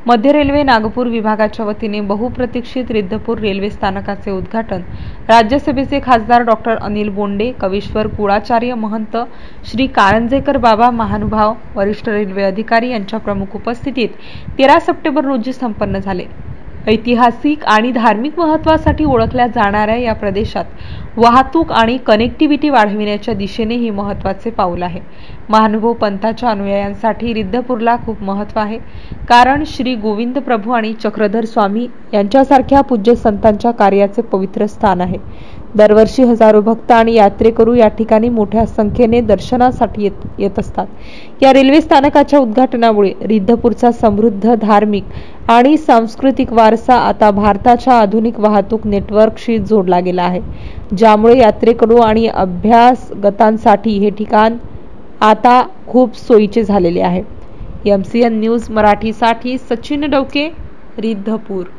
मध्य रेल्वे नागपूर विभागाच्या वतीने बहुप्रतीक्षित रिद्धपूर रेल्वे स्थानकाचे उद्घाटन राज्यसभेचे खासदार डॉ. अनिल बोंडे, कवीश्वर कुळाचार्य महंत, श्री कारंजेकर बाबा महानुभाव, वरिष्ठ रेल्वे अधिकारी यांच्या प्रमुख उपस्थितीत 13 सप्टेंबर रोजी संपन्न झाले. ऐतिहासिक आणि धार्मिक महत्त्वासाठी ओळखल्या जाणाऱ्या या प्रदेशात वाहतूक आणि कनेक्टिव्हिटी वाढविण्याच्या दिशेने हे महत्त्वाचे पाऊल आहे. महानुभाव पंथाच्या अनुयायांसाठी रिद्धपूरला खूप महत्त्व आहे, कारण श्री गोविंद प्रभू आणि चक्रधर स्वामी यांच्यासारख्या पूज्य संतांच्या कार्याचे पवित्र स्थान आहे. दरवर्षी हजारो भक्त आणि यात्रेकरू या ठिकाणी मोठ्या संख्येने दर्शनासाठी येत असतात. या रेल्वे स्थानकाच्या उद्घाटनामुळे रिद्धपूरचा समृद्ध धार्मिक आणि सांस्कृतिक वारसा आता भारताच्या आधुनिक वाहतूक नेटवर्कशी जोडला गेला आहे, ज्यामुळे यात्रेकरू आणि अभ्यासगतांसाठी हे ठिकाण आता खूप सोयीचे झालेले आहे. MCN न्यूज मराठीसाठी सचिन डोके, रिद्धपूर.